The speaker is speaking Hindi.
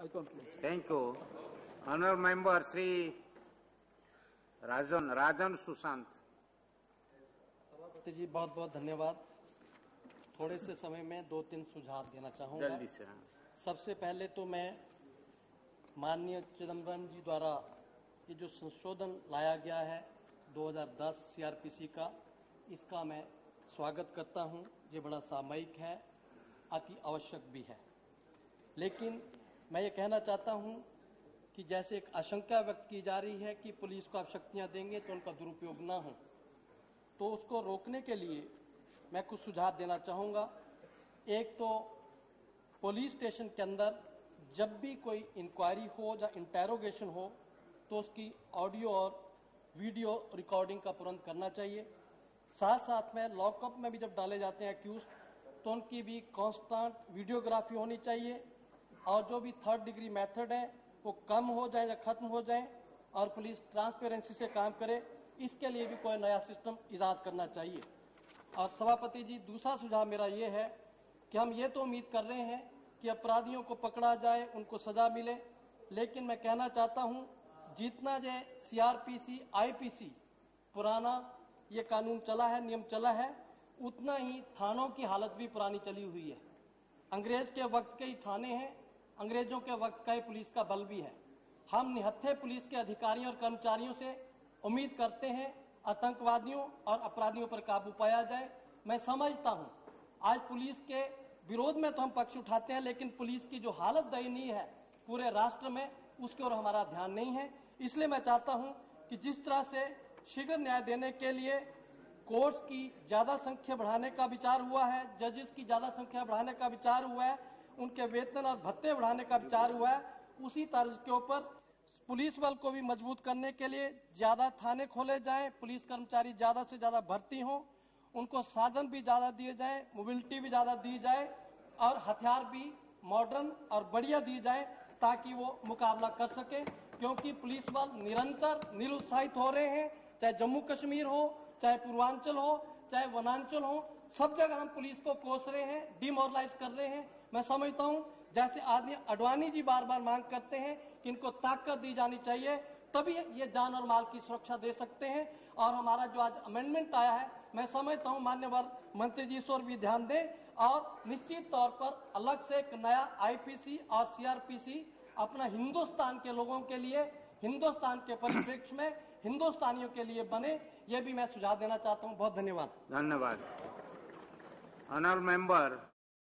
Thank you. Honourable Member Sri Rajan Sushant. सभापति जी बहुत बहुत धन्यवाद। थोड़े से समय में 2-3 सुझाव देना चाहूंगा। जल्दी से। सबसे पहले तो मैं माननीय चिदम्बरम जी द्वारा ये जो संशोधन लाया गया है 2010 सीआरपीसी का, इसका मैं स्वागत करता हूं। ये बड़ा सामयिक है, अति आवश्यक भी है। लेकिन मैं ये कहना चाहता हूं कि जैसे एक आशंका व्यक्त की जा रही है कि पुलिस को आप शक्तियां देंगे तो उनका दुरुपयोग ना हो, तो उसको रोकने के लिए मैं कुछ सुझाव देना चाहूंगा। एक तो पुलिस स्टेशन के अंदर जब भी कोई इंक्वायरी हो या इंटेरोगेशन हो तो उसकी ऑडियो और वीडियो रिकॉर्डिंग का तुरंत करना चाहिए। साथ साथ में लॉकअप में भी जब डाले जाते हैं एक्यूज तो उनकी भी कांस्टेंट वीडियोग्राफी होनी चाहिए, और जो भी 3rd डिग्री मेथड है वो कम हो जाए या खत्म हो जाए और पुलिस ट्रांसपेरेंसी से काम करे। इसके लिए भी कोई नया सिस्टम इजाद करना चाहिए। और सभापति जी, दूसरा सुझाव मेरा ये है कि हम ये तो उम्मीद कर रहे हैं कि अपराधियों को पकड़ा जाए, उनको सजा मिले, लेकिन मैं कहना चाहता हूं जितना जो सीआरपीसी आईपीसी पुराना ये कानून चला है, नियम चला है, उतना ही थानों की हालत भी पुरानी चली हुई है। अंग्रेज के वक्त के ही थाने हैं, अंग्रेजों के वक्त का ही पुलिस का बल भी है। हम निहत्थे पुलिस के अधिकारियों और कर्मचारियों से उम्मीद करते हैं आतंकवादियों और अपराधियों पर काबू पाया जाए। मैं समझता हूं आज पुलिस के विरोध में तो हम पक्ष उठाते हैं, लेकिन पुलिस की जो हालत दयनीय है पूरे राष्ट्र में, उसकी ओर हमारा ध्यान नहीं है। इसलिए मैं चाहता हूं कि जिस तरह से शीघ्र न्याय देने के लिए कोर्ट्स की ज्यादा संख्या बढ़ाने का विचार हुआ है, जजेस की ज्यादा संख्या बढ़ाने का विचार हुआ है, उनके वेतन और भत्ते बढ़ाने का विचार हुआ है, उसी तर्ज के ऊपर पुलिस बल को भी मजबूत करने के लिए ज्यादा थाने खोले जाएं, पुलिस कर्मचारी ज्यादा से ज्यादा भर्ती हों, उनको साधन भी ज्यादा दिए जाएं, मोबिलिटी भी ज्यादा दी जाए और हथियार भी मॉडर्न और बढ़िया दिए जाएं ताकि वो मुकाबला कर सके। क्योंकि पुलिस बल निरंतर निरुत्साहित हो रहे हैं, चाहे जम्मू कश्मीर हो, चाहे पूर्वांचल हो, चाहे वनांचल हो, सब जगह हम पुलिस को कोस रहे हैं, डिमोरलाइज कर रहे हैं। मैं समझता हूं जैसे आदमी अडवाणी जी बार बार मांग करते हैं कि इनको ताकत दी जानी चाहिए, तभी ये जान और माल की सुरक्षा दे सकते हैं। और हमारा जो आज अमेंडमेंट आया है, मैं समझता हूं मान्यवर मंत्री जी इस ओर भी ध्यान दें और निश्चित तौर पर अलग से एक नया आईपीसी और सीआरपीसी अपना हिंदुस्तान के लोगों के लिए, हिंदुस्तान के परिप्रेक्ष्य में हिंदुस्तानियों के लिए बने, ये भी मैं सुझाव देना चाहता हूं। बहुत धन्यवाद। धन्यवाद। Honourable member